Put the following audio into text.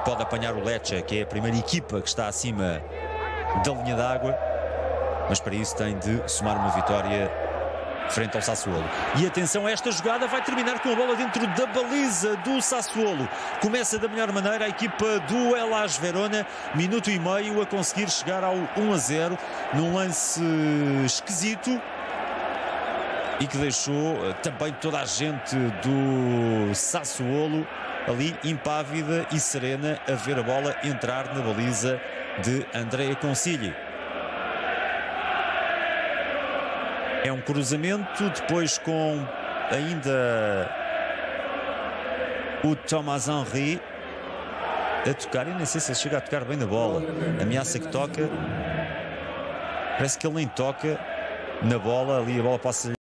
pode apanhar o Lecce, que é a primeira equipa que está acima da linha d'água, mas para isso tem de somar uma vitória frente ao Sassuolo. E atenção, esta jogada vai terminar com a bola dentro da baliza do Sassuolo. Começa da melhor maneira a equipa do Hellas Verona, minuto e meio a conseguir chegar ao 1-0 num lance esquisito e que deixou também toda a gente do Sassuolo ali impávida e serena a ver a bola entrar na baliza de Andrea Consigli. É um cruzamento, depois com ainda o Thomas Henry a tocar. Eu nem sei se ele chega a tocar bem na bola. Ameaça que toca. Parece que ele nem toca na bola. Ali a bola passa